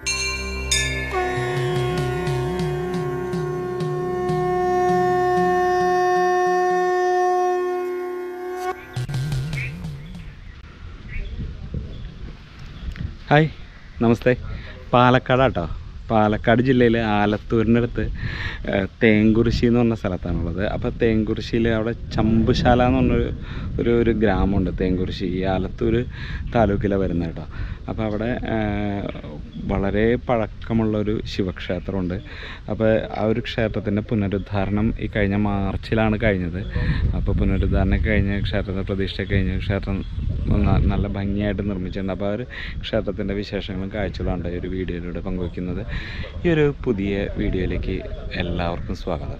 Hi, നമസ്തേ. പാലക്കാടാട്ടോ. പാലക്കാട് ജില്ലയിലെ ആലത്തൂരിൻ്റെ അടുത്ത് തേങ്കുറിശ്ശി എന്ന് പറഞ്ഞ സ്ഥലത്താണുള്ളത്. അപ്പോൾ തേങ്കുറിശ്ശിയിൽ അവിടെ ചമ്പുശാല എന്ന് പറഞ്ഞൊരു ഒരു ഗ്രാമമുണ്ട്. തേങ്കുറിശ്ശി ഈ ആലത്തൂർ താലൂക്കിലാണ് വരുന്നത് കേട്ടോ. അപ്പോൾ അവിടെ വളരെ പഴക്കമുള്ളൊരു ശിവക്ഷേത്രമുണ്ട്. അപ്പോൾ ആ ഒരു ക്ഷേത്രത്തിൻ്റെ പുനരുദ്ധാരണം ഈ കഴിഞ്ഞ മാർച്ചിലാണ് കഴിഞ്ഞത്. അപ്പോൾ പുനരുദ്ധാരണം കഴിഞ്ഞ ക്ഷേത്രത്തിൻ്റെ പ്രതിഷ്ഠ കഴിഞ്ഞ ക്ഷേത്രം നല്ല ഭംഗിയായിട്ട് നിർമ്മിച്ചിട്ടുണ്ട്. അപ്പോൾ ആ ഒരു ക്ഷേത്രത്തിൻ്റെ വിശേഷങ്ങളും കാഴ്ചകളുണ്ട് ഈ ഒരു വീഡിയോയിലൂടെ പങ്കുവയ്ക്കുന്നത്. ഈ ഒരു പുതിയ വീഡിയോയിലേക്ക് എല്ലാവർക്കും സ്വാഗതം.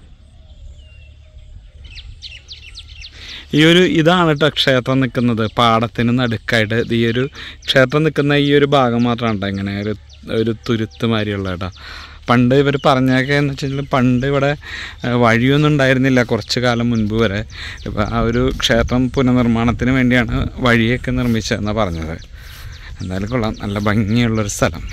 ഇതാണ് കേട്ടോ ക്ഷേത്രം നിൽക്കുന്നത്. പാടത്തിന് നടുക്കായിട്ട് ഈ ഒരു ക്ഷേത്രം നിൽക്കുന്ന ഈ ഒരു ഭാഗം മാത്രമാണ് കേട്ടോ ഇങ്ങനെ ഒരു തുരുത്ത് മാതിരിയുള്ള കേട്ടോ. പണ്ട് ഇവർ പറഞ്ഞൊക്കെ എന്ന് വെച്ചാൽ പണ്ട് ഇവിടെ വഴിയൊന്നും ഉണ്ടായിരുന്നില്ല കുറച്ച് കാലം മുൻപ് വരെ. ഇപ്പം ആ ഒരു ക്ഷേത്രം പുനർനിർമ്മാണത്തിന് വേണ്ടിയാണ് വഴിയൊക്കെ നിർമ്മിച്ചതെന്നാണ് പറഞ്ഞത്. എന്തായാലും കൊള്ളാം, നല്ല ഭംഗിയുള്ളൊരു സ്ഥലം.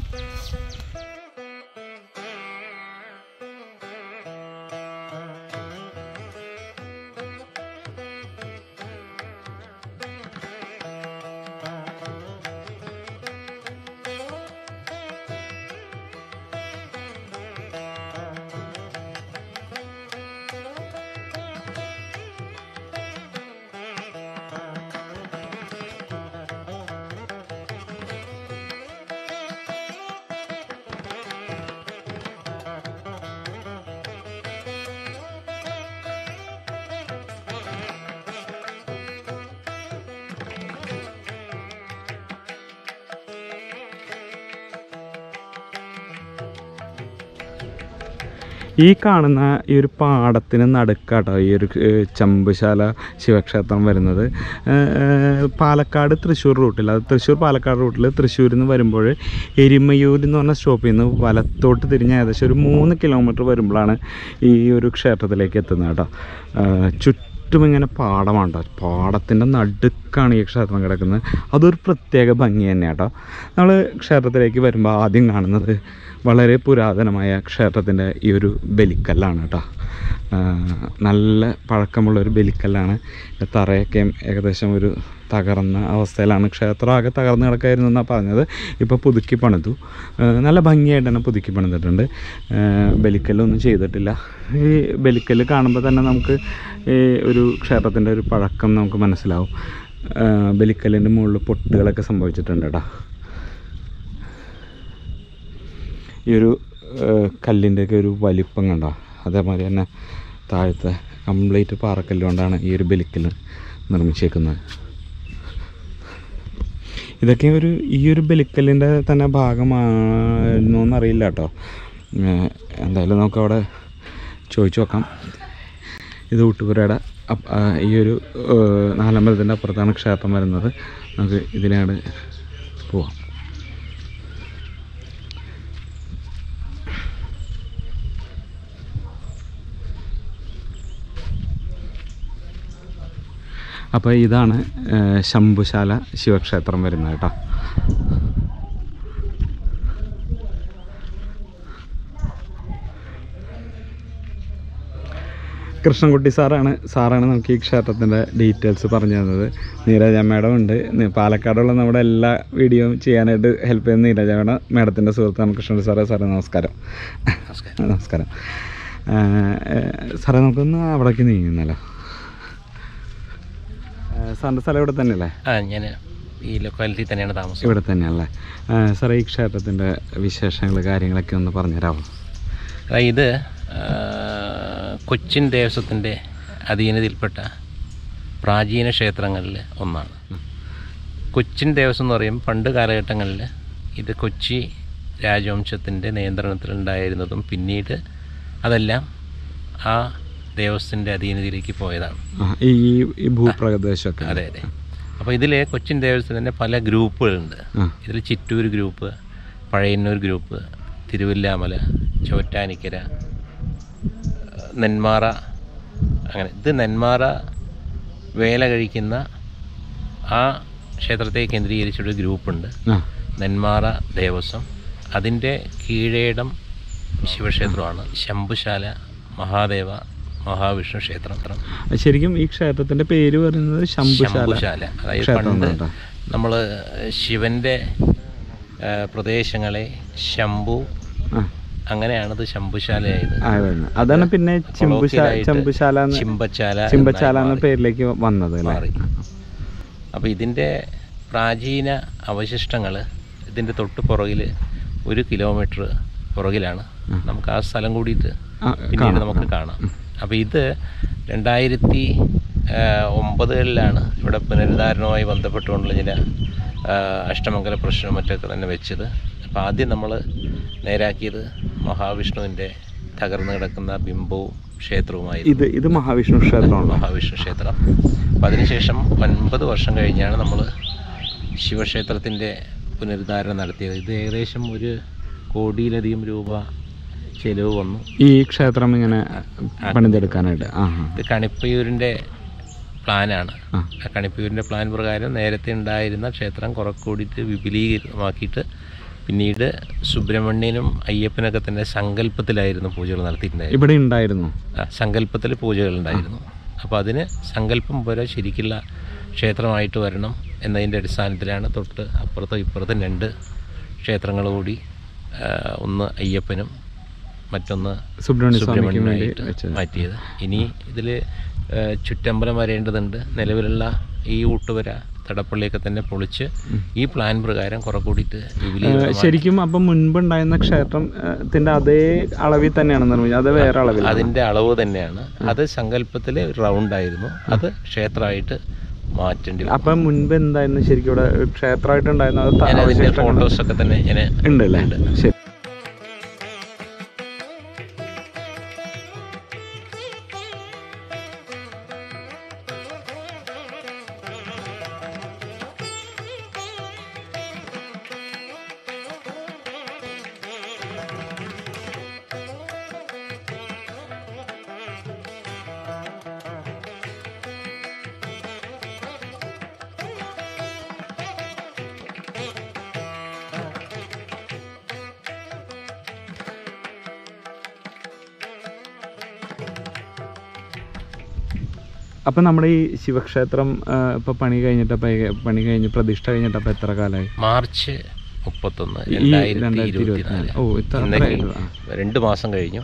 ഈ കാണുന്ന ഈ ഒരു പാടത്തിന് നടുക്കാട്ടോ ഈ ഒരു ചമ്പുശാല ശിവക്ഷേത്രം വരുന്നത്. പാലക്കാട് തൃശ്ശൂർ റൂട്ടിൽ, അത് തൃശ്ശൂർ പാലക്കാട് റൂട്ടിൽ തൃശ്ശൂരിൽ നിന്ന് വരുമ്പോൾ എരിമയൂർ എന്ന് പറഞ്ഞ സ്റ്റോപ്പിൽ നിന്ന് വലത്തോട്ട് തിരിഞ്ഞ് ഏകദേശം ഒരു 3 കിലോമീറ്റർ വരുമ്പോഴാണ് ഈ ഒരു ക്ഷേത്രത്തിലേക്ക് എത്തുന്നത് കേട്ടോ. ചുറ്റും ഇങ്ങനെ പാടമാണ് കേട്ടോ. പാടത്തിൻ്റെ നടുക്കാണ് ഈ ക്ഷേത്രം കിടക്കുന്നത്. അതൊരു പ്രത്യേക ഭംഗി തന്നെയാണ് കേട്ടോ. നമ്മൾ ക്ഷേത്രത്തിലേക്ക് വരുമ്പോൾ ആദ്യം കാണുന്നത് വളരെ പുരാതനമായ ക്ഷേത്രത്തിൻ്റെ ഈ ഒരു ബലിക്കല്ലാണ് കേട്ടോ. നല്ല പഴക്കമുള്ളൊരു ബലിക്കല്ലാണ്. തറയൊക്കെ ഏകദേശം ഒരു തകർന്ന അവസ്ഥയിലാണ്. ക്ഷേത്രം ആകെ തകർന്ന് കിടക്കായിരുന്നു എന്നാണ് പറഞ്ഞത്. ഇപ്പോൾ പുതുക്കി പണിതു, നല്ല ഭംഗിയായിട്ട് തന്നെ പുതുക്കി പണിതിട്ടുണ്ട്. ബലിക്കല്ലൊന്നും ചെയ്തിട്ടില്ല. ഈ ബലിക്കല്ല് കാണുമ്പോൾ തന്നെ നമുക്ക് ഈ ഒരു ക്ഷേത്രത്തിൻ്റെ ഒരു പഴക്കം നമുക്ക് മനസ്സിലാവും. ബലിക്കല്ലിൻ്റെ മുകളിൽ പൊട്ടുകളൊക്കെ സംഭവിച്ചിട്ടുണ്ട് കേട്ടോ. ഈ ഒരു കല്ലിൻ്റെയൊക്കെ ഒരു വലിപ്പം കണ്ടോ. അതേമാതിരി തന്നെ താഴത്തെ കംപ്ലീറ്റ് പാറക്കല്ലുകൊണ്ടാണ് ഈ ഒരു ബലിക്കല്ല് നിർമ്മിച്ചേക്കുന്നത്. ഇതൊക്കെ ഈ ഒരു ബലിക്കല്ലിൻ്റെ തന്നെ ഭാഗമാണെന്നറിയില്ല കേട്ടോ. എന്തായാലും നമുക്കവിടെ ചോദിച്ചു നോക്കാം. ഇത് ഊട്ടുപുരയുടെ ഈ ഒരു നാലമ്പലത്തിൻ്റെ അപ്പുറത്താണ് ക്ഷേത്രം വരുന്നത്. നമുക്ക് ഇതിനോട് പോവാം. അപ്പോൾ ഇതാണ് ശംഭുശാല ശിവക്ഷേത്രം വരുന്നത് കേട്ടോ. കൃഷ്ണൻകുട്ടി സാറാണ് നമുക്ക് ഈ ക്ഷേത്രത്തിൻ്റെ ഡീറ്റെയിൽസ് പറഞ്ഞു തന്നത്. നീരജ മേഡം ഉണ്ട്. പാലക്കാടുള്ള നമ്മുടെ എല്ലാ വീഡിയോയും ചെയ്യാനായിട്ട് ഹെൽപ്പ് ചെയ്യുന്ന നീരജ മേഡത്തിൻ്റെ സുഹൃത്താണ് കൃഷ്ണൻകുട്ടി സാറേ നമസ്കാരം. നമസ്കാരം സാറേ. നമുക്കൊന്ന് അവിടേക്ക് നീങ്ങുന്നല്ലോ. സാറിൻ്റെ സ്ഥലം ഇവിടെ തന്നെയല്ലേ? ഞാൻ ഈ ലൊക്കാലിറ്റി തന്നെയാണ് താമസം. ഇവിടെ തന്നെയല്ലേ സാറേ? ഈ ക്ഷേത്രത്തിൻ്റെ വിശേഷങ്ങൾ കാര്യങ്ങളൊക്കെ ഒന്ന് പറഞ്ഞുതരാമോ? ഇത് കൊച്ചിൻ ദേവസ്വത്തിൻ്റെ അധീനതയിൽപ്പെട്ട പ്രാചീന ക്ഷേത്രങ്ങളിൽ ഒന്നാണ്. കൊച്ചിൻ ദേവസ്വം എന്ന് പറയുമ്പോൾ പണ്ട് കാലഘട്ടങ്ങളിൽ ഇത് കൊച്ചി രാജവംശത്തിൻ്റെ നിയന്ത്രണത്തിലുണ്ടായിരുന്നതും പിന്നീട് അതെല്ലാം ആ ദേവസ്വത്തിൻ്റെ അധീനതയിലേക്ക് പോയതാണ് ഈ ഭൂപ്രദേശമൊക്കെ. അതെ. അപ്പോൾ ഇതിൽ കൊച്ചിൻ ദേവസ്വത്തിൻ്റെ പല ഗ്രൂപ്പുകളുണ്ട്. ഇതിൽ ചിറ്റൂർ ഗ്രൂപ്പ്, പഴയന്നൂർ ഗ്രൂപ്പ്, തിരുവല്ലാമല, ചോറ്റാനിക്കര, നെന്മാറ, അങ്ങനെ. ഇത് നെന്മാറ വേല കഴിക്കുന്ന ആ ക്ഷേത്രത്തെ കേന്ദ്രീകരിച്ചൊരു ഗ്രൂപ്പുണ്ട്. നെന്മാറ ദേവസ്വം, അതിൻ്റെ കീഴേടം ശിവക്ഷേത്രമാണ് ശംഭുശാല മഹാദേവ മഹാവിഷ്ണു ക്ഷേത്രം. ശരിക്കും ഈ ക്ഷേത്രത്തിൻ്റെ പേര് പറയുന്നത് ശംഭുശാല. അതായത് പണ്ട് നമ്മൾ ശിവൻ്റെ പ്രദേശങ്ങളെ ശംഭു, അങ്ങനെയാണത് ശംഭുശാലയായത്. അതാണ് പിന്നെ ചിമ്പച്ചാല എന്ന പേരിലേക്ക് വന്നത് മാറി. അപ്പോൾ ഇതിൻ്റെ പ്രാചീന അവശിഷ്ടങ്ങൾ ഇതിൻ്റെ തൊട്ട് പുറകിൽ 1 കിലോമീറ്റർ പുറകിലാണ്. നമുക്ക് ആ സ്ഥലം കൂടിയിട്ട് പിന്നീട് നമുക്ക് കാണാം. അപ്പോൾ ഇത് 2009 ഇവിടെ പുനരുദ്ധാരണവുമായി ബന്ധപ്പെട്ടുകൊണ്ടുള്ള ചില അഷ്ടമംഗല പ്രശ്നം മറ്റൊക്കെ തന്നെ വെച്ചത്. അപ്പോൾ ആദ്യം നമ്മൾ നേരാക്കിയത് മഹാവിഷ്ണുവിൻ്റെ തകർന്നു കിടക്കുന്ന ബിംബവും ക്ഷേത്രവുമായിരുന്നു. ഇത് മഹാവിഷ്ണു ക്ഷേത്രമാണ്. മഹാവിഷ്ണു ക്ഷേത്രം. അപ്പോൾ അതിനുശേഷം 9 വർഷം കഴിഞ്ഞാണ് നമ്മൾ ശിവക്ഷേത്രത്തിൻ്റെ പുനരുദ്ധാരണം നടത്തിയത്. ഇത് ഏകദേശം 1 കോടിയിലധികം രൂപ ചെലവ് വന്നു ഈ ക്ഷേത്രം ഇങ്ങനെ പണിതെടുക്കാനായിട്ട്. ഇത് കണിപ്പയൂരിൻ്റെ പ്ലാനാണ്. ആ കണിപ്പയൂരിൻ്റെ പ്ലാൻ പ്രകാരം നേരത്തെ ഉണ്ടായിരുന്ന ക്ഷേത്രം കുറച്ചുകൂടിയിട്ട് വിപുലീകരമാക്കിയിട്ട് പിന്നീട് സുബ്രഹ്മണ്യനും അയ്യപ്പനൊക്കെ തന്നെ സങ്കല്പത്തിലായിരുന്നു പൂജകൾ നടത്തിയിട്ടുണ്ടായിരുന്നു. ഇവിടെ ഉണ്ടായിരുന്നു സങ്കല്പത്തിൽ പൂജകൾ ഉണ്ടായിരുന്നു. അപ്പോൾ അതിന് സങ്കല്പം പോലെ ശരിക്കുള്ള ക്ഷേത്രമായിട്ട് വരണം എന്നതിൻ്റെ അടിസ്ഥാനത്തിലാണ് തൊട്ട് അപ്പുറത്തും ഇപ്പുറത്തും 2 ക്ഷേത്രങ്ങൾ കൂടി, ഒന്ന് അയ്യപ്പനും മറ്റൊന്ന് സുബ്രഹ്മണ്യനായിട്ട് മാറ്റിയത്. ഇനി ഇതിൽ ചുറ്റമ്പലം വരേണ്ടതുണ്ട്. നിലവിലുള്ള ഈ ഊട്ടുവര തടപ്പള്ളിയൊക്കെ തന്നെ പൊളിച്ച് ഈ പ്ലാൻ പ്രകാരം കുറെ കൂടിയിട്ട് ശരിക്കും അപ്പം മുൻപുണ്ടായിരുന്ന ക്ഷേത്രത്തിൻ്റെ അതേ അളവിൽ തന്നെയാണ് നിർമ്മിച്ചത്? അത് വേറെ അളവിൽ? അതിൻ്റെ അളവ് തന്നെയാണ്. അത് സങ്കല്പത്തിൽ റൗണ്ടായിരുന്നു, അത് ക്ഷേത്രമായിട്ട് മാറ്റേണ്ടി. അപ്പം മുൻപ് എന്തായിരുന്നു ശരിക്കും ഇവിടെ ക്ഷേത്രമായിട്ടുണ്ടായിരുന്നത്? അതിൻ്റെ ഫോട്ടോസൊക്കെ തന്നെ ഞാൻ ഉണ്ടല്ലേ? ശരി. അപ്പം നമ്മുടെ ഈ ശിവക്ഷേത്രം ഇപ്പോൾ പണി കഴിഞ്ഞ് പ്രതിഷ്ഠ കഴിഞ്ഞിട്ടപ്പോൾ എത്ര കാലമായി? മാർച്ച് 31, 2024. 2 മാസം കഴിഞ്ഞു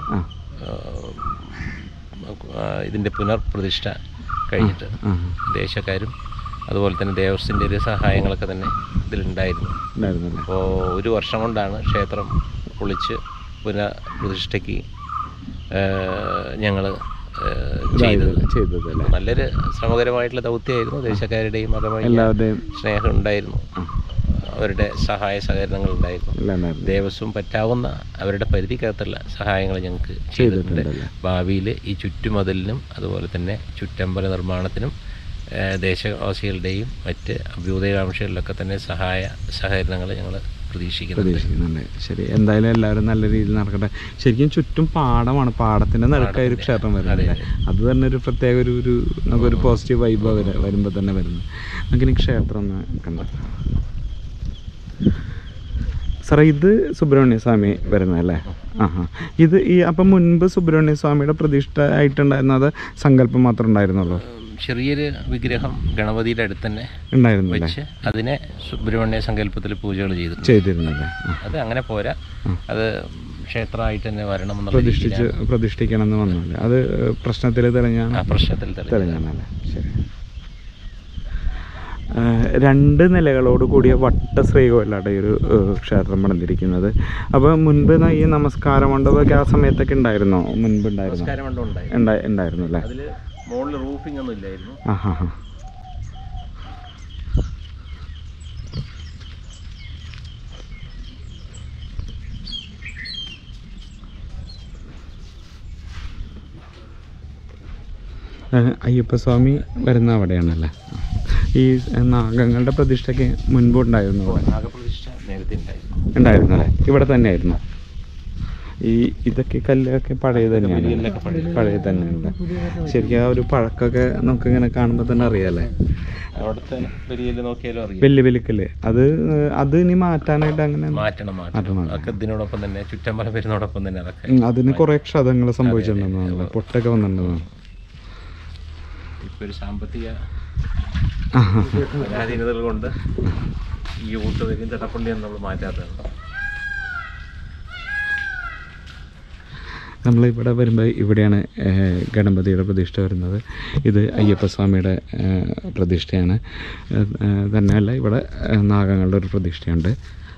ഇതിൻ്റെ പുനർപ്രതിഷ്ഠ കഴിഞ്ഞിട്ട്. ദേശക്കാരും അതുപോലെ തന്നെ ദേവസ്വത്തിൻ്റെ ഒരു സഹായങ്ങളൊക്കെ തന്നെ ഇതിലുണ്ടായിരുന്നു. അപ്പോൾ 1 വർഷം കൊണ്ടാണ് ക്ഷേത്രം പൊളിച്ച് പുനഃപ്രതിഷ്ഠയ്ക്ക് ഞങ്ങൾ ചെയ്തത്. നല്ലൊരു ശ്രമകരമായിട്ടുള്ള ദൗത്യമായിരുന്നു. ദേശക്കാരുടെയും മതമായിട്ടും സ്നേഹം ഉണ്ടായിരുന്നു, അവരുടെ സഹായ സഹകരണങ്ങൾ ഉണ്ടായിരുന്നു. ദേവസ്വം പറ്റാവുന്ന അവരുടെ പരിധിക്കകത്തുള്ള സഹായങ്ങൾ ഞങ്ങൾക്ക് ചെയ്തിട്ടുണ്ട്. ഭാവിയിൽ ഈ ചുറ്റുമതിലിനും അതുപോലെ തന്നെ ചുറ്റമ്പല നിർമ്മാണത്തിനും ദേശവാസികളുടെയും മറ്റ് അഭ്യുദയകാംക്ഷികളിലൊക്കെ തന്നെ സഹായ സഹകരണങ്ങൾ ഞങ്ങൾ പ്രതീക്ഷിക്കുന്നുണ്ട്. ശരി, എന്തായാലും എല്ലാവരും നല്ല രീതിയിൽ നടക്കട്ടെ. ശരിക്കും ചുറ്റും പാടമാണ്, പാടത്തിൻ്റെ നടുക്കായ ഒരു ക്ഷേത്രം വരുന്നത്. അത് തന്നെ ഒരു പ്രത്യേക ഒരു നമുക്കൊരു പോസിറ്റീവ് വൈബ് വരുമ്പോൾ തന്നെ വരുന്നത്. നമുക്കിനി ക്ഷേത്രം ഒന്ന് കണ്ടെത്താം. സാറേ, ഇത് സുബ്രഹ്മണ്യ സ്വാമി വരുന്നതല്ലേ? ഇത് ഈ അപ്പം മുൻപ് സുബ്രഹ്മണ്യ സ്വാമിയുടെ പ്രതിഷ്ഠ ആയിട്ടുണ്ടായിരുന്നത് സങ്കല്പം മാത്രം ഉണ്ടായിരുന്നുള്ളൂ? ചെറിയൊരു വിഗ്രഹം ഗണപതിയുടെ അടുത്ത് തന്നെ ഉണ്ടായിരുന്നു വെച്ച് അതിനെ സുബ്രഹ്മണ്യ സങ്കല്പത്തിൽ പൂജകൾ ചെയ്തിരുന്നല്ലേ? അത് അങ്ങനെ പോരാ, അത് ക്ഷേത്രമായിട്ട് തന്നെ വരണം എന്നുള്ള പ്രതിഷ്ഠിക്കണം എന്ന് വന്നല്ലേ? അത് പ്രശ്നത്തിൽ തെളിഞ്ഞാണല്ലേ? ശരി. 2 നിലകളോട് കൂടിയ വട്ട ശ്രീകോവിലാണ് ഈ ഒരു ക്ഷേത്രം പണിതിരിക്കുന്നത്. അപ്പോൾ മുൻപ് ഈ നമസ്കാര മണ്ഡപമൊക്കെ ആ സമയത്തൊക്കെ ഉണ്ടായിരുന്നോ? മുൻപ് ഉണ്ടായിരുന്നു അല്ലേ? മുകളിൽ റൂഫിംഗ് ഒന്നും ഇല്ലായിരുന്നു. അയ്യപ്പസ്വാമി വരുന്ന അവിടെയാണല്ലേ? ഈ നാഗങ്ങളുടെ പ്രതിഷ്ഠയ്ക്ക് മുൻപ് ഉണ്ടായിരുന്നു? നാഗപ്രതിഷ്ഠ നേരത്തെ ഉണ്ടായിരുന്നു അല്ലേ? ഇവിടെ തന്നെയായിരുന്നു. ഇതൊക്കെ കല്ലൊക്കെ പഴയത് തന്നെയാണ്, പഴയത് തന്നെയാണ്. ശരിക്കും ആ ഒരു പഴക്കമൊക്കെ നമുക്ക് ഇങ്ങനെ കാണുമ്പോൾ തന്നെ അറിയാല്ലേ. അവിടുത്തെ നോക്കിയാലും അറിയാം, വലിയ വലിയ കല്ല്. അത് ഇനി മാറ്റാനായിട്ട് അങ്ങനെ മാറ്റണം. അതൊക്കെ ഇതിനോടൊപ്പം തന്നെ ചുറ്റമ്പലം വരുന്നതോടൊപ്പം തന്നെ അതൊക്കെ അതിന് കുറെ ക്ഷതങ്ങൾ സംഭവിച്ചിട്ടുണ്ടെന്നാണ്, പൊട്ടൊക്കെ വന്നിട്ടുണ്ടെന്നാണ്. ഇപ്പൊ ഒരു സാമ്പത്തിക പരാധീനതകൾ കൊണ്ട് ഈ ഊട്ടുവരിയും തടപ്പണ്ടിയും നമ്മൾ മാറ്റാത്തതാണ്. നമ്മളിവിടെ വരുമ്പോൾ ഇവിടെയാണ് ഗണപതിയുടെ പ്രതിഷ്ഠ വരുന്നത്. ഇത് അയ്യപ്പസ്വാമിയുടെ പ്രതിഷ്ഠയാണ്. തന്നെയല്ല, ഇവിടെ നാഗങ്ങളുടെ ഒരു പ്രതിഷ്ഠയുണ്ട്.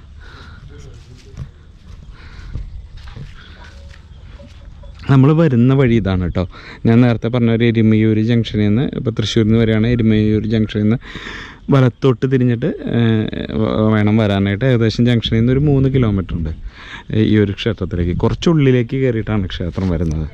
നമ്മൾ വരുന്ന വഴി ഇതാണ് കേട്ടോ. ഞാൻ നേരത്തെ പറഞ്ഞ ഒരു എരുമയൂർ ജംഗ്ഷനിൽ നിന്ന്, ഇപ്പോൾ തൃശ്ശൂരിൽ നിന്ന് വരികയാണ്, എരുമയൂർ ജംഗ്ഷനിൽ നിന്ന് വലത്തോട്ട് തിരിഞ്ഞിട്ട് വേണം വരാനായിട്ട്. ഏകദേശം ജംഗ്ഷനിൽ നിന്ന് ഒരു 3 കിലോമീറ്റർ ഉണ്ട് ഈ ഒരു ക്ഷേത്രത്തിലേക്ക്. കുറച്ചുള്ളിലേക്ക് കയറിയിട്ടാണ് ക്ഷേത്രം വരുന്നത്.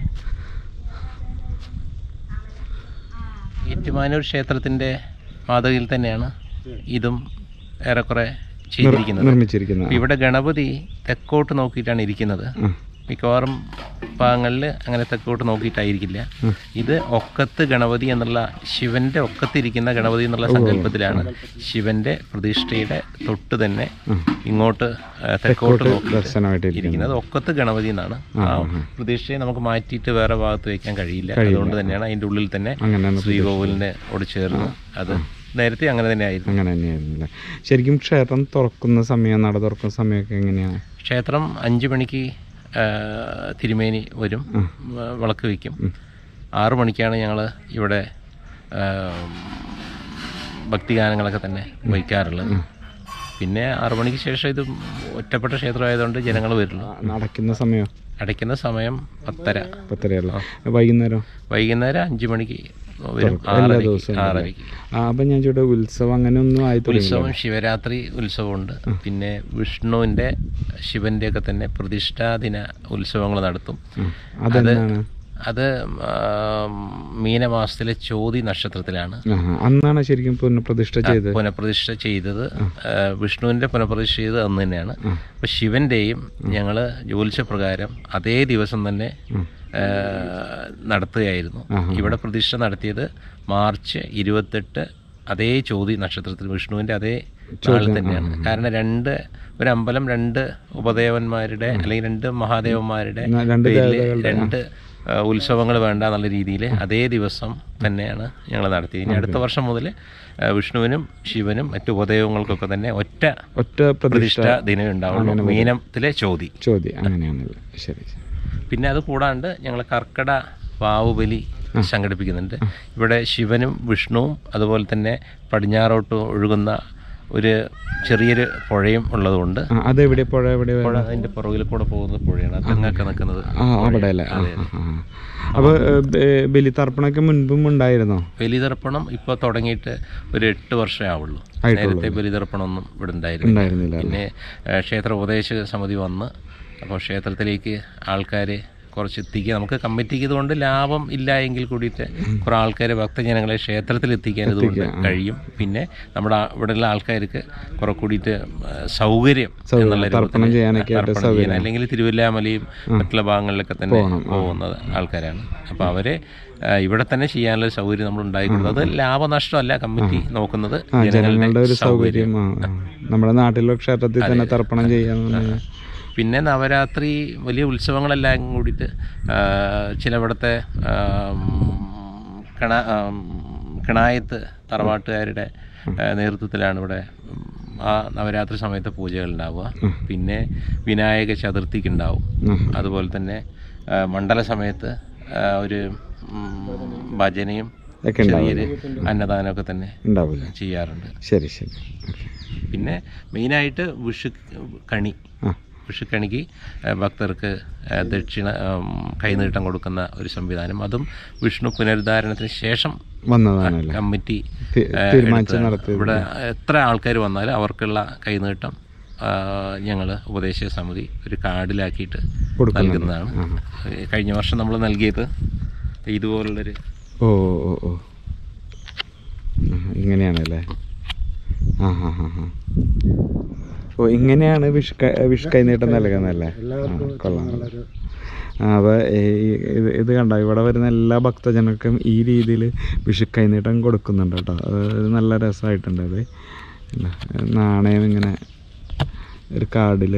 ഏറ്റുമാനൂർ ക്ഷേത്രത്തിൻ്റെ മാതൃകയിൽ തന്നെയാണ് ഇതും ഏറെക്കുറെ നിർമ്മിച്ചിരിക്കുന്നത്. ഇവിടെ ഗണപതി തെക്കോട്ട് നോക്കിയിട്ടാണ് ഇരിക്കുന്നത്. മിക്കവാറും ഭാഗങ്ങളിൽ അങ്ങനെ തെക്കോട്ട് നോക്കിയിട്ടായിരിക്കില്ല. ഇത് ഒക്കത്ത് ഗണപതി എന്നുള്ള, ശിവന്റെ ഒക്കത്തിരിക്കുന്ന ഗണപതി എന്നുള്ള സങ്കല്പത്തിലാണ് ശിവന്റെ പ്രതിഷ്ഠയുടെ തൊട്ട് തന്നെ ഇങ്ങോട്ട് തെക്കോട്ട് ഇരിക്കുന്നത്. ഒക്കത്ത് ഗണപതി എന്നാണ്. ആ പ്രതിഷ്ഠയെ നമുക്ക് മാറ്റിയിട്ട് വേറെ ഭാഗത്ത് വയ്ക്കാൻ കഴിയില്ല. അതുകൊണ്ട് തന്നെയാണ് അതിൻ്റെ ഉള്ളിൽ തന്നെ ശ്രീകോവിലിനോട് ചേർന്ന് അത് നേരത്തെ അങ്ങനെ തന്നെ ആയിരുന്നു. അങ്ങനെ തന്നെയായിരുന്നില്ല. ശരിക്കും ക്ഷേത്രം തുറക്കുന്ന സമയം, നട തുറക്കുന്ന സമയമൊക്കെ എങ്ങനെയാണ്? ക്ഷേത്രം 5 മണിക്ക് തിരുമേനി വരും, വിളക്ക് വയ്ക്കും. 6 മണിക്കാണ് ഞങ്ങൾ ഇവിടെ ഭക്തിഗാനങ്ങളൊക്കെ തന്നെ വയ്ക്കാറുള്ളത്. പിന്നെ 6 മണിക്ക് ശേഷം ഇത് ഒറ്റപ്പെട്ട ക്ഷേത്രമായതുകൊണ്ട് ജനങ്ങൾ വരുള്ളൂ. അടയ്ക്കുന്ന സമയം 10:30. വൈകുന്നേരം 5 മണിക്ക് വരും, 6:30. അപ്പം ഞാൻ ചോദിച്ചത്, ഉത്സവം അങ്ങനെ ഒന്നും ആയിട്ട്? ഉത്സവം ശിവരാത്രി ഉത്സവമുണ്ട്. പിന്നെ വിഷ്ണുവിൻ്റെ ശിവന്റെ ഒക്കെ തന്നെ പ്രതിഷ്ഠാദിന ഉത്സവങ്ങൾ നടത്തും. അത് മീനമാസത്തിലെ ചോതി നക്ഷത്രത്തിലാണ്. അന്നാണ് ശരിക്കും പുനഃപ്രതിഷ്ഠ ചെയ്തത്. വിഷ്ണുവിന്റെ പുനഃപ്രതിഷ്ഠ ചെയ്തത് അന്ന് തന്നെയാണ്. അപ്പൊ ശിവന്റെയും ഞങ്ങള് ജ്യോത്സ്യപ്രകാരം അതേ ദിവസം തന്നെ നടത്തുകയായിരുന്നു. ഇവിടെ പ്രതിഷ്ഠ നടത്തിയത് മാർച്ച് 28 അതേ ചോതി നക്ഷത്രത്തിൽ, വിഷ്ണുവിന്റെ അതേ നാളിൽ തന്നെയാണ്. കാരണം ഒരു അമ്പലം 2 ഉപദേവന്മാരുടെ അല്ലെങ്കിൽ 2 മഹാദേവന്മാരുടെ പേരിൽ 2 ഉത്സവങ്ങൾ വേണ്ട എന്നുള്ള രീതിയിൽ അതേ ദിവസം തന്നെയാണ് ഞങ്ങൾ നടത്തിയത്. ഇനി അടുത്ത വർഷം മുതൽ വിഷ്ണുവിനും ശിവനും മറ്റു ഉപദേവങ്ങൾക്കൊക്കെ തന്നെ ഒറ്റ പ്രതിഷ്ഠാ ദിനം ഉണ്ടാവുള്ളൂ. മീനത്തിലെ ചോതി. അങ്ങനെയാണല്ലോ. ശരി. പിന്നെ അത് കൂടാണ്ട് ഞങ്ങൾ കർക്കട വാവുബലി സംഘടിപ്പിക്കുന്നുണ്ട്. ഇവിടെ ശിവനും വിഷ്ണുവും അതുപോലെ തന്നെ പടിഞ്ഞാറോട്ട് ഒഴുകുന്ന ഒരു ചെറിയൊരു പുഴയും ഉള്ളതുകൊണ്ട്. അതെവിടെ പുഴ? അതിന്റെ പുറകിൽ കൂടെ പോകുന്ന പുഴയാണ് തെങ്ങൊക്കെ നിൽക്കുന്നത് അവിടെ അല്ലേ? അപ്പോൾ ബലിതർപ്പണമൊക്കെ മുൻപും ഉണ്ടായിരുന്നോ? ബലിതർപ്പണം ഇപ്പോൾ തുടങ്ങിയിട്ട് ഒരു 8 വർഷമേ ആവുള്ളൂ. നേരത്തെ ബലിതർപ്പണമൊന്നും ഇവിടെ ഉണ്ടായിരുന്നില്ല. പിന്നെ ക്ഷേത്ര ഉപദേശക സമിതി വന്ന് അപ്പോൾ ക്ഷേത്രത്തിലേക്ക് ആൾക്കാർ കുറച്ച് എത്തിക്കുക. നമുക്ക് കമ്മിറ്റിക്ക് ഇതുകൊണ്ട് ലാഭം ഇല്ല എങ്കിൽ കൂടിയിട്ട് കുറേ ആൾക്കാരെ, ഭക്തജനങ്ങളെ ക്ഷേത്രത്തിൽ എത്തിക്കാൻ ഇതുകൊണ്ട് കഴിയും. പിന്നെ നമ്മുടെ ഇവിടെയുള്ള ആൾക്കാർക്ക് കുറെ കൂടിയിട്ട് സൗകര്യം എന്നുള്ള തർപ്പണം ചെയ്യാൻ, അല്ലെങ്കിൽ തിരുവല്ലാമലയും മറ്റുള്ള ഭാഗങ്ങളിലൊക്കെ തന്നെ പോകുന്നത് ആൾക്കാരാണ്. അപ്പോൾ അവരെ ഇവിടെ തന്നെ ചെയ്യാനുള്ള സൗകര്യം നമ്മൾ ഉണ്ടായിരിക്കുന്നത്. അത് ലാഭനഷ്ടമല്ല കമ്മിറ്റി നോക്കുന്നത്, ജനങ്ങളുടെ ഒരു സൗകര്യം. നമ്മുടെ നാട്ടിലെ ക്ഷേത്രത്തിൽ തന്നെ തർപ്പണം ചെയ്യാൻ. പിന്നെ നവരാത്രി വലിയ ഉത്സവങ്ങളെല്ലാം കൂടിയിട്ട് ചിലവിടത്തെ കിണായത്ത് തറവാട്ടുകാരുടെ നേതൃത്വത്തിലാണ് ഇവിടെ ആ നവരാത്രി സമയത്ത് പൂജകൾ ഉണ്ടാവുക. പിന്നെ വിനായക ചതുർത്ഥിക്ക് ഉണ്ടാവും. അതുപോലെ തന്നെ മണ്ഡല സമയത്ത് ഒരു ഭജനയും ചെറിയൊരു അന്നദാനമൊക്കെ തന്നെ ചെയ്യാറുണ്ട്. ശരി. പിന്നെ മെയിനായിട്ട് വിഷുക്കണിക്ക് ഭക്തർക്ക് ദക്ഷിണ കൈനീട്ടം കൊടുക്കുന്ന ഒരു സംവിധാനം, അതും വിഷ്ണു പുനരുദ്ധാരണത്തിന് ശേഷം കമ്മിറ്റി ഇവിടെ എത്ര ആൾക്കാർ വന്നാലും അവർക്കുള്ള കൈനീട്ടം ഞങ്ങൾ ഉപദേശക സമിതി ഒരു കാർഡിലാക്കിയിട്ട് നൽകുന്നതാണ്. കഴിഞ്ഞ വർഷം നമ്മൾ നൽകിയത് ഇതുപോലുള്ളൊരു ഇങ്ങനെയാണല്ലേ? ഓ ഇങ്ങനെയാണ് വിഷ് കൈനീട്ടം നൽകുന്നതല്ലേ? കൊള്ളാം. അപ്പോൾ ഇത് കണ്ടോ, ഇവിടെ വരുന്ന എല്ലാ ഭക്തജനർക്കും ഈ രീതിയിൽ വിഷു കൈനീട്ടം കൊടുക്കുന്നുണ്ട് കേട്ടോ. അത് നല്ല രസമായിട്ടുണ്ട്. അത് നാണയം ഇങ്ങനെ ഒരു കാർഡിൽ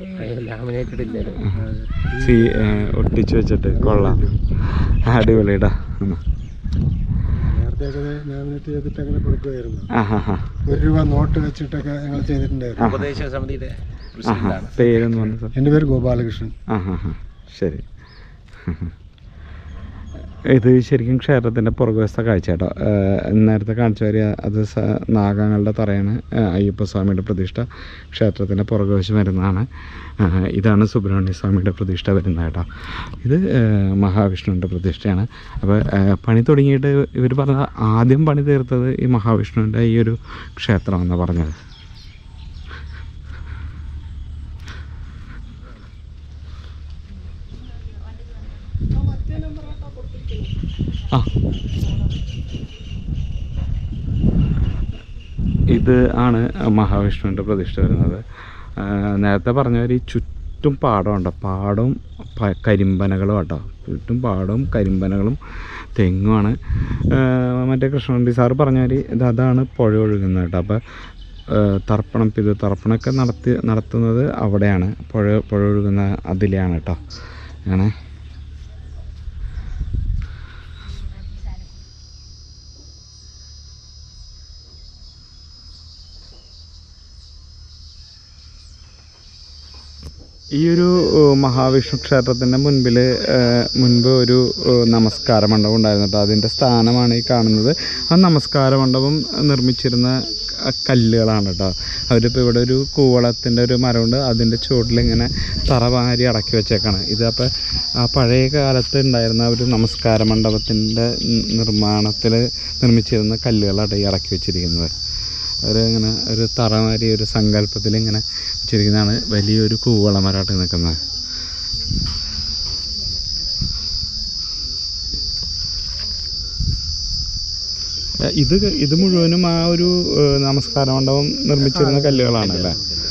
ഒട്ടിച്ച് വെച്ചിട്ട് കൊള്ളാം. അടിപൊളിയിടാ. ₹1 നോട്ട് വെച്ചിട്ടൊക്കെ ഞങ്ങൾ ചെയ്തിട്ടുണ്ടായിരുന്നു. ഉപദേശ സമിതിയുടെ പേരെന്ന് പറഞ്ഞു സാർ? എൻ്റെ പേര് ഗോപാലകൃഷ്ണൻ. ശരി. ഇത് ശരിക്കും ക്ഷേത്രത്തിൻ്റെ പുറകുവശത്തെ കാഴ്ച കേട്ടോ. നേരത്തെ കാണിച്ചു വരിക അത് നാഗങ്ങളുടെ തറയാണ്. അയ്യപ്പസ്വാമിയുടെ പ്രതിഷ്ഠ ക്ഷേത്രത്തിൻ്റെ പുറകുവശം വരുന്നതാണ്. ഇതാണ് സുബ്രഹ്മണ്യ സ്വാമിയുടെ പ്രതിഷ്ഠ വരുന്നത് കേട്ടോ. ഇത് മഹാവിഷ്ണുവിൻ്റെ പ്രതിഷ്ഠയാണ്. അപ്പോൾ പണി തുടങ്ങിയിട്ട് ഇവർ പറഞ്ഞ ആദ്യം പണി തീർത്തത് ഈ മഹാവിഷ്ണുവിൻ്റെ ഈ ഒരു ക്ഷേത്രമെന്നാണ് പറഞ്ഞത്. ഇത് ആണ് മഹാവിഷ്ണുവിൻ്റെ പ്രതിഷ്ഠ വരുന്നത്. നേരത്തെ പറഞ്ഞവർ ഈ ചുറ്റും പാടമുണ്ട്. പാടവും കരിമ്പനകളും കേട്ടോ. ചുറ്റും പാടവും കരിമ്പനകളും തെങ്ങുമാണ്. മറ്റേ കൃഷ്ണൻകുട്ടി സാറ് പറഞ്ഞവർ അതാണ് പുഴ ഒഴുകുന്നത് കേട്ടോ. അപ്പോൾ തർപ്പണമൊക്കെ നടത്തുന്നത് അവിടെയാണ്. പുഴ ഒഴുകുന്ന അതിലെയാണ് കേട്ടോ. അങ്ങനെ ഈ ഒരു മഹാവിഷ്ണു ക്ഷേത്രത്തിൻ്റെ മുൻപ് ഒരു നമസ്കാര മണ്ഡപം ഉണ്ടായിരുന്നു കേട്ടോ. അതിൻ്റെ സ്ഥാനമാണ് ഈ കാണുന്നത്. ആ നമസ്കാര മണ്ഡപം നിർമ്മിച്ചിരുന്ന കല്ലുകളാണ് കേട്ടോ. അവരിപ്പോൾ ഇവിടെ ഒരു കൂവളത്തിൻ്റെ ഒരു മരമുണ്ട്. അതിൻ്റെ ചുവട്ടിലിങ്ങനെ തറവാരി അടക്കി വെച്ചേക്കാണ്. ഇത് അപ്പോൾ ആ പഴയ കാലത്ത് ഉണ്ടായിരുന്ന ഒരു നമസ്കാര മണ്ഡപത്തിൻ്റെ നിർമ്മാണത്തിൽ നിർമ്മിച്ചിരുന്ന കല്ലുകളാണ് ഈ ഇറക്കി വെച്ചിരിക്കുന്നത്. അവരിങ്ങനെ ഒരു തറമാരി ഒരു സങ്കല്പത്തിൽ ഇങ്ങനെ വെച്ചിരിക്കുന്നതാണ്. വലിയൊരു കൂവളമരമായിട്ട് നിൽക്കുന്നത്. ഇത് മുഴുവനും ആ ഒരു നമസ്കാര മണ്ഡപം നിർമ്മിച്ചിരുന്ന കല്ലുകളാണല്ലേ?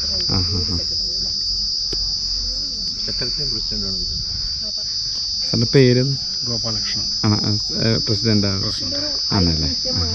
സാറിൻ്റെ പേര്? ഗോപാലകൃഷ്ണൻ. പ്രസിഡന്റ് ആണല്ലേ?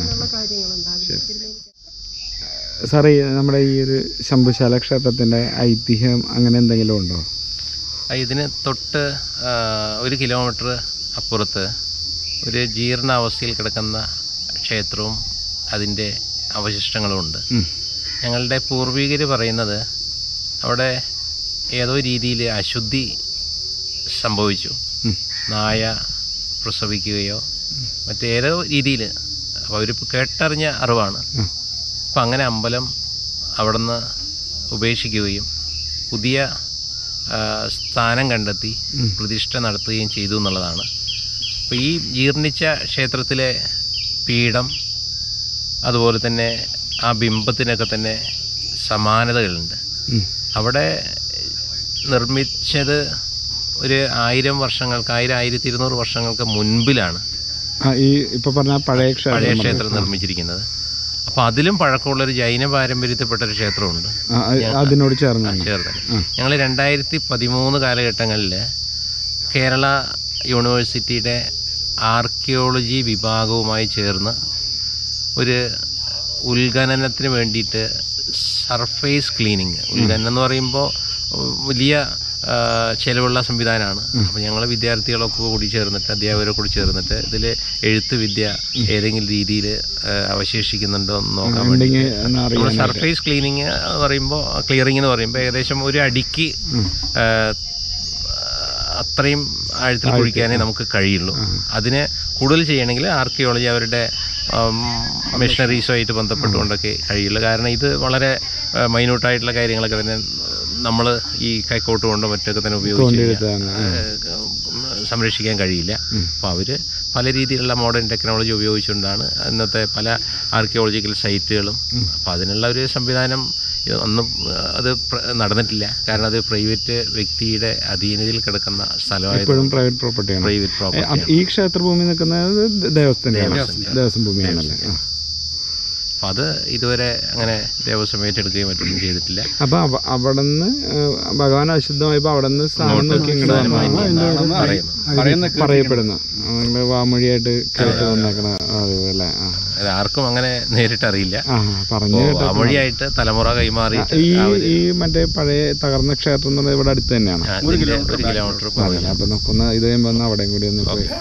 സാറേ, നമ്മുടെ ഈ ഒരു ശംഭുശാല ക്ഷേത്രത്തിൻ്റെ ഐതിഹ്യം അങ്ങനെ എന്തെങ്കിലും ഉണ്ടോ? ഇതിന് തൊട്ട് 1 കിലോമീറ്റർ അപ്പുറത്ത് ഒരു ജീർണാവസ്ഥയിൽ കിടക്കുന്ന ക്ഷേത്രവും അതിൻ്റെ അവശിഷ്ടങ്ങളുമുണ്ട്. ഞങ്ങളുടെ പൂർവികർ പറയുന്നത് അവിടെ ഏതോ രീതിയിൽ അശുദ്ധി സംഭവിച്ചു. നായ പ്രസവിക്കുകയോ മറ്റേതോ രീതിയിൽ. അപ്പോൾ അവർ കേട്ടറിഞ്ഞ അറിവാണ്. അപ്പം അങ്ങനെ അമ്പലം അവിടുന്ന് ഉപേക്ഷിക്കുകയും പുതിയ സ്ഥാനം കണ്ടെത്തി പ്രതിഷ്ഠ നടത്തുകയും ചെയ്തു എന്നുള്ളതാണ്. അപ്പോൾ ഈ ജീർണിച്ച ക്ഷേത്രത്തിലെ പീഠം അതുപോലെ തന്നെ ആ ബിംബത്തിനൊക്കെ തന്നെ സമാനതകളുണ്ട്. അവിടെ നിർമ്മിച്ചത് ഒരു 1000 വർഷങ്ങൾക്ക് 1200 വർഷങ്ങൾക്ക് മുൻപിലാണ് ഈ ഇപ്പോൾ പറഞ്ഞ പഴയ ക്ഷേത്രം നിർമ്മിച്ചിരിക്കുന്നത്. അപ്പോൾ അതിലും പഴക്കമുള്ളൊരു ജൈന പാരമ്പര്യത്തിൽപ്പെട്ടൊരു ക്ഷേത്രമുണ്ട് അതിനോട് ചേർന്ന്. ഞങ്ങൾ 2013 കാലഘട്ടങ്ങളിൽ കേരള യൂണിവേഴ്സിറ്റിയുടെ ആർക്കിയോളജി വിഭാഗവുമായി ചേർന്ന് ഒരു ഉത്ഖനനത്തിന് വേണ്ടിയിട്ട് സർഫേസ് ക്ലീനിങ്, ഉത്ഖനനം എന്ന് പറയുമ്പോൾ വലിയ ചിലവുള്ള സംവിധാനമാണ്. അപ്പോൾ ഞങ്ങൾ വിദ്യാർത്ഥികളൊക്കെ കൂടി ചേർന്നിട്ട് അധ്യാപകരൊക്കെ കൂടി ചേർന്നിട്ട് ഇതിൽ എഴുത്ത് വിദ്യ ഏതെങ്കിലും രീതിയിൽ അവശേഷിക്കുന്നുണ്ടോ എന്ന് നോക്കാൻ വേണ്ടി നമ്മൾ സർഫേസ് ക്ലീനിങ് പറയുമ്പോൾ ക്ലിയറിംഗ് എന്ന് പറയുമ്പോൾ ഏകദേശം 1 അടിക്ക് അത്രയും ആഴത്തിൽ കുഴിക്കാനേ നമുക്ക് കഴിയുള്ളൂ. അതിന് കൂടുതൽ ചെയ്യണമെങ്കിൽ ആർക്കിയോളജി അവരുടെ മെഷീനറീസുമായിട്ട് ബന്ധപ്പെട്ടുകൊണ്ടൊക്കെ കഴിയുള്ളൂ. കാരണം ഇത് വളരെ മൈന്യൂട്ടായിട്ടുള്ള കാര്യങ്ങളൊക്കെ തന്നെ നമ്മൾ ഈ കൈക്കോട്ട് കൊണ്ടോ മറ്റൊക്കെ തന്നെ ഉപയോഗിച്ച് സംരക്ഷിക്കാൻ കഴിയില്ല. അപ്പോൾ അവർ പല രീതിയിലുള്ള മോഡേൺ ടെക്നോളജി ഉപയോഗിച്ചുകൊണ്ടാണ് ഇന്നത്തെ പല ആർക്കിയോളജിക്കൽ സൈറ്റുകളും. അപ്പോൾ അതിനുള്ള ഒരു സംവിധാനം ഒന്നും അത് നടന്നിട്ടില്ല. കാരണം അത് പ്രൈവറ്റ് വ്യക്തിയുടെ അധീനതയിൽ കിടക്കുന്ന സ്ഥലമായിരുന്നു. Private property. ഈ ക്ഷേത്രഭൂമി നിൽക്കുന്നത് ദേവസ്വം ഭൂമിയാണല്ലേ? അപ്പം അത് ഇതുവരെ അങ്ങനെ ദേവസ്വം ഏറ്റെടുക്കുകയും മറ്റൊന്നും ചെയ്തിട്ടില്ല. അപ്പോൾ അവിടെ നിന്ന് ഭഗവാൻ അശുദ്ധമായപ്പോൾ അവിടെ നിന്ന് സ്ഥാനം നോക്കി ഇങ്ങോട്ട് പറയപ്പെടുന്നു. വാമൊഴിയായിട്ട് കേട്ട് വന്നേക്കണ അതുപോലെ. ആർക്കും അങ്ങനെ നേരിട്ടറിയില്ല. പറഞ്ഞു വാമൊഴിയായിട്ട് തലമുറ കൈമാറി. ഈ മറ്റേ പഴയ തകർന്ന ക്ഷേത്രം എന്ന് പറഞ്ഞാൽ ഇവിടെ അടുത്ത് തന്നെയാണ്, 1 കിലോമീറ്റർ. അപ്പം നോക്കുന്ന ഇത് കഴിയുമ്പോൾ അവിടെയും കൂടി ഒന്ന് പോയി.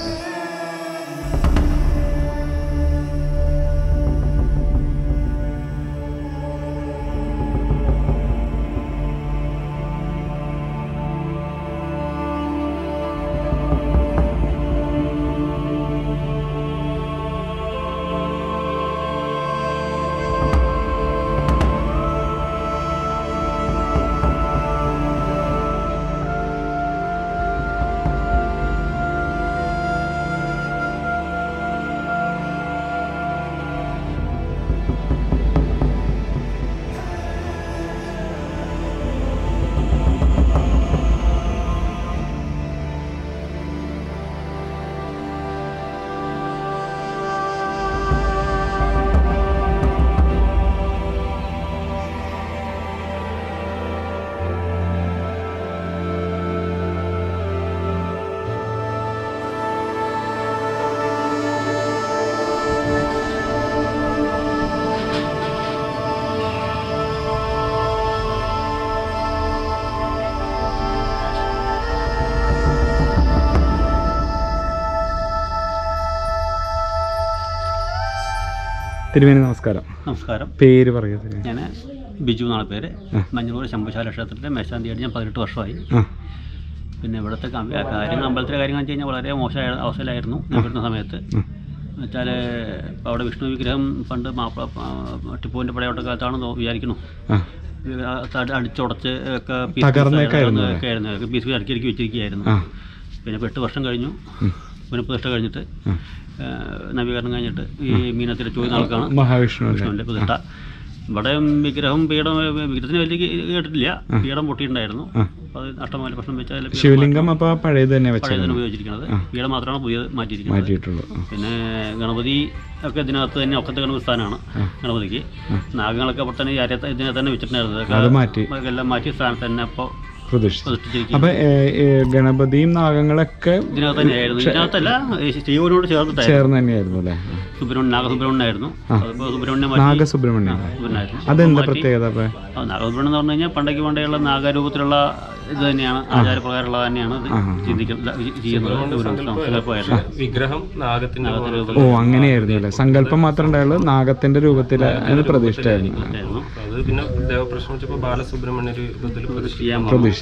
തിരുമേനി നമസ്കാരം. നമസ്കാരം. പേര് പറയുക. ഞാൻ ബിജു എന്നാണ് പേര്. മഞ്ഞളൂർ ശംഭുശാല ക്ഷേത്രത്തിൻ്റെ മേശാന്തിയായിട്ട് ഞാൻ 18 വർഷമായി. പിന്നെ ഇവിടുത്തെ കാര്യങ്ങൾ, അമ്പലത്തിലെ കാര്യങ്ങൾ വെച്ച് കഴിഞ്ഞാൽ വളരെ മോശമായ അവസ്ഥയിലായിരുന്നു ഞാൻ വരുന്ന സമയത്ത്. എന്നുവെച്ചാൽ അവിടെ വിഷ്ണു വിഗ്രഹം പണ്ട് ടിപ്പുവിൻ്റെ പടയോട്ട കാലത്താണെന്ന് വിചാരിക്കുന്നു, അടിച്ചുടച്ച് ഒക്കെ പീസ് അടുക്കി വെച്ചിരിക്കുകയായിരുന്നു. പിന്നെ 8 വർഷം കഴിഞ്ഞു. പിന്നെ പ്രതിഷ്ഠ കഴിഞ്ഞിട്ട്, നവീകരണം കഴിഞ്ഞിട്ട് ഈ മീനത്തിലെ ചോദ്യ നാൾക്കാണ് മഹാവിഷ്ണുവിൻ്റെ പ്രതിഷ്ഠ. ഇവിടെ വിഗ്രഹത്തിന് വലിയ കേട്ടിട്ടില്ല, പീഠം പൊട്ടിയിട്ടുണ്ടായിരുന്നു. അത് നഷ്ടമായ പ്രശ്നം വെച്ചാൽ ശിവലിംഗം പഴയത് തന്നെ ഉപയോഗിച്ചിരിക്കുന്നത്, പീഠം മാത്രമാണ് പുതിയത് മാറ്റിയിരിക്കുന്നത്. പിന്നെ ഗണപതി ഒക്കെ ഇതിനകത്ത് തന്നെ ഒക്കത്തെ ഗണപതി സ്ഥാനമാണ് ഗണപതിക്ക്. നാഗങ്ങളൊക്കെ അവിടെ തന്നെ ഇതിനെ തന്നെ വെച്ചിട്ടുണ്ടായിരുന്നത്, എല്ലാം മാറ്റി സ്ഥാനത്ത് തന്നെ അപ്പോൾ പ്രതിഷ്ഠിച്ചു. അപ്പൊ ഗണപതിയും നാഗങ്ങളൊക്കെ ഇതിനകത്ത് തന്നെയായിരുന്നു. ഇതിനകത്തല്ല, ശിവനോട് ചേർന്ന് തന്നെയായിരുന്നു അല്ലേ? നാഗസുബ്രഹ്മണ്യായിരുന്നു. നാഗസുബ്രഹ്മണ്യം അതെന്താ പ്രത്യേകത? നാഗസുബ്രഹ്മണ്യം എന്ന് പറഞ്ഞു കഴിഞ്ഞാൽ പണ്ടേയുള്ള നാഗരൂപത്തിലുള്ള ഇത് തന്നെയാണ്, ആചാരപ്രകാരമുള്ള തന്നെയാണ് വിഗ്രഹം നാഗത്തിന്റെ. ഓ, അങ്ങനെയായിരുന്നു അല്ലേ? സങ്കല്പം മാത്രമേ ഉണ്ടായുള്ളൂ, നാഗത്തിന്റെ രൂപത്തിൽ പ്രതിഷ്ഠയായിരുന്നു. പിന്നെ ദേവപ്രശ്നം വെച്ചപ്പോൾ ബാലസുബ്രഹ്മണ്യ രൂപത്തിൽ പ്രതിഷ്ഠ.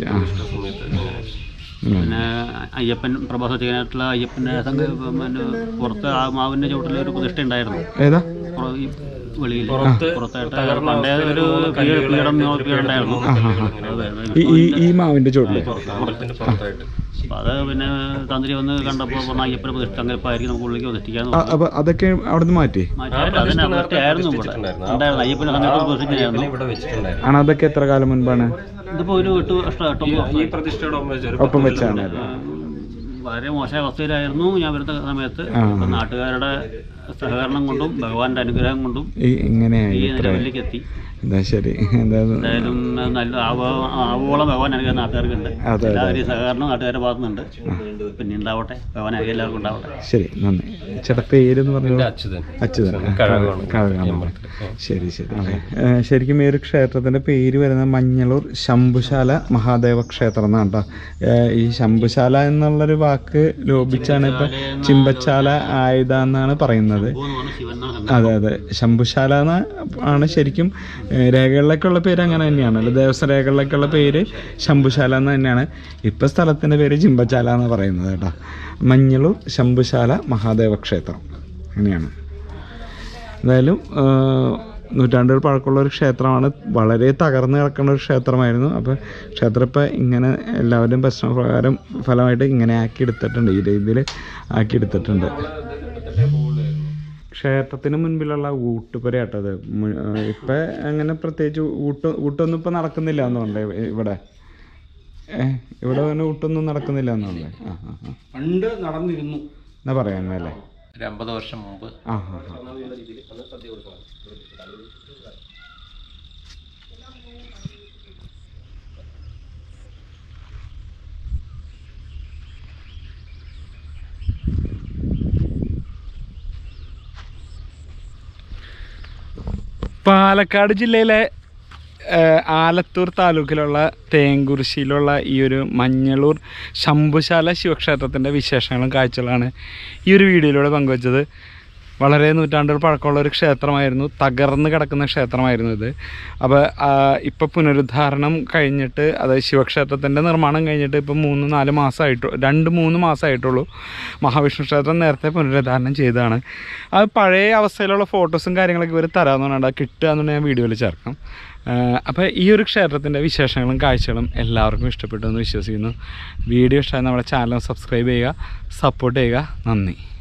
പിന്നെ അയ്യപ്പൻ പ്രഭാത ചെയ്യാനായിട്ടുള്ള അയ്യപ്പൻ്റെ പുറത്ത് ആ മാവിൻ്റെ ചുവട്ടിൽ ഒരു പ്രതിഷ്ഠ ഉണ്ടായിരുന്നു. ഏതാ? വെളിയിൽ പുറത്തായിട്ട് പണ്ടേ ഒരു പീഠം ഉണ്ടായിരുന്നു. ഈ മാവിന്റെ ചുവട്ടിൽ. അപ്പം അത് പിന്നെ തന്ത്രി വന്ന് കണ്ടപ്പോൾ പറഞ്ഞ അയ്യപ്പനെ പ്രതിഷ്ഠ സങ്കല്പമായിരിക്കും, നമുക്ക് ഉള്ളിലേക്ക് പ്രതിഷ്ഠിക്കാന്ന്. അതൊക്കെ അവിടെ നിന്ന് മാറ്റി അതിന് പ്രതിഷ്ഠയായിരുന്നു ഇവിടെ ഉണ്ടായിരുന്നു. അയ്യപ്പനെ സങ്കല്പം പ്രതിഷ്ഠയായിരുന്നു. അതൊക്കെ എത്ര കാലം മുൻപാണ്? ഇതിപ്പോ ഒരു 8 വർഷം ഒപ്പം വെച്ചാണ്. വളരെ മോശമായ അവസ്ഥയിലായിരുന്നു ഞാൻ വരുന്ന സമയത്ത്. നാട്ടുകാരുടെ സഹകരണം കൊണ്ടും ഭഗവാന്റെ അനുഗ്രഹം കൊണ്ടും ഇങ്ങനെ ഈ ലെവലിലേക്ക് എത്തി. ശരി. എന്തായാലും നല്ല ആവോളം ഭഗവാൻ അനുഗ്രഹം നാട്ടുകാർക്കുണ്ട്. എല്ലാവരും സഹകരണം നാട്ടുകാരുടെ ഭാഗത്തുനിന്നുണ്ട്. പിന്നെ ഉണ്ടാവട്ടെ, ഭഗവാൻ അനുഗ്രഹം എല്ലാവർക്കും ഉണ്ടാവട്ടെ. ശരി, നന്ദി. ചേട്ടാ പേരെന്ന് പറഞ്ഞത്? അച്യുതൻ. ശരി ശരി. ശരിക്കും ഈ ഒരു ക്ഷേത്രത്തിന്റെ പേര് വരുന്നത് മഞ്ഞളൂർ ശംഭുശാല മഹാദേവ ക്ഷേത്രം എന്നാണ് കേട്ടോ. ഈ ശംഭുശാല എന്നുള്ളൊരു വാക്ക് ലോപിച്ചാണ് ഇപ്പൊ ചിമ്പശാല ആയതെന്നാണ് പറയുന്നത്. അതെ അതെ, ശംഭുശാല ആണ് ശരിക്കും രേഖകളിലേക്കുള്ള പേര്. അങ്ങനെ തന്നെയാണല്ലോ, ദേവസ്വം രേഖകളിലേക്കുള്ള പേര് ശംഭുശാല എന്ന് തന്നെയാണ്. ഇപ്പം സ്ഥലത്തിൻ്റെ പേര് ചിമ്പശാല എന്ന് പറയുന്നത് കേട്ടോ. മഞ്ഞളൂർ ശംഭുശാല മഹാദേവ ക്ഷേത്രം അങ്ങനെയാണ്. എന്തായാലും നൂറ്റാണ്ടുകൾ പഴക്കമുള്ള ഒരു ക്ഷേത്രമാണ്. വളരെ തകർന്ന് കിടക്കുന്ന ഒരു ക്ഷേത്രമായിരുന്നു. അപ്പോൾ ക്ഷേത്രം ഇപ്പം ഇങ്ങനെ എല്ലാവരും പ്രശ്നപ്രകാരം ഫലമായിട്ട് ഇങ്ങനെ ആക്കിയെടുത്തിട്ടുണ്ട്, ഈ രീതിയിൽ ആക്കിയെടുത്തിട്ടുണ്ട്. ക്ഷേത്രത്തിന് മുൻപിലുള്ള ഊട്ടുപുരയാട്ടത്. ഇപ്പം അങ്ങനെ പ്രത്യേകിച്ച് ഊട്ടൊന്നും ഇപ്പം നടക്കുന്നില്ല എന്നുണ്ട് ഇവിടെ. ഇവിടെ അങ്ങനെ ഊട്ടൊന്നും നടക്കുന്നില്ല എന്നുണ്ട്. പണ്ട് നടന്നിരുന്നു എന്നാ പറയാന്നല്ലേ? ഒരു 50 വർഷം മുമ്പ്. പാലക്കാട് ജില്ലയിലെ ആലത്തൂർ താലൂക്കിലുള്ള തേങ്കുറിശ്ശിയിലുള്ള ഈ ഒരു മഞ്ഞളൂർ ശംഭുശാല ശിവക്ഷേത്രത്തിൻ്റെ വിശേഷങ്ങളും കാഴ്ചകളാണ് ഈ ഒരു വീഡിയോയിലൂടെ പങ്കുവച്ചത്. വളരെ നൂറ്റാണ്ടുകൾ പഴക്കമുള്ള ഒരു ക്ഷേത്രമായിരുന്നു, തകർന്ന് കിടക്കുന്ന ക്ഷേത്രമായിരുന്നു ഇത്. അപ്പോൾ ഇപ്പോൾ പുനരുദ്ധാരണം കഴിഞ്ഞിട്ട്, അതായത് ശിവക്ഷേത്രത്തിൻ്റെ നിർമ്മാണം കഴിഞ്ഞിട്ട് ഇപ്പോൾ 3-4 മാസമായിട്ടു 2-3 മാസമായിട്ടുള്ളൂ. മഹാവിഷ്ണു ക്ഷേത്രം നേരത്തെ പുനരുദ്ധാരണം ചെയ്തതാണ്. അത് പഴയ അവസ്ഥയിലുള്ള ഫോട്ടോസും കാര്യങ്ങളൊക്കെ ഇവർ തരാമെന്നുണ്ട്, കിട്ടുക എന്നുണ്ടെങ്കിൽ ഞാൻ വീഡിയോയിൽ ചേർക്കാം. അപ്പോൾ ഈ ഒരു ക്ഷേത്രത്തിൻ്റെ വിശേഷങ്ങളും കാഴ്ചകളും എല്ലാവർക്കും ഇഷ്ടപ്പെട്ടു എന്ന് വിശ്വസിക്കുന്നു. വീഡിയോ ഇഷ്ടമായി നമ്മുടെ ചാനൽ സബ്സ്ക്രൈബ് ചെയ്യുക, സപ്പോർട്ട് ചെയ്യുക. നന്ദി.